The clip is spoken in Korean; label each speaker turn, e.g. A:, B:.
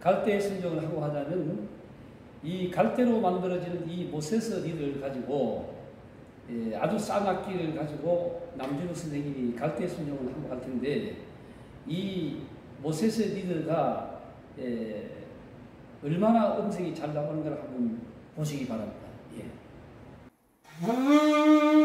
A: 갈대 순종을 하고 하자면 이 갈대로 만들어지는 이 모세스 리드를 가지고 아주 싼 악기를 가지고 남준호 선생님이 갈대 순종을 하고 할 텐데 이 모세스 리드가 얼마나 음색이 잘 나오는가를 한번 보시기 바랍니다. 예.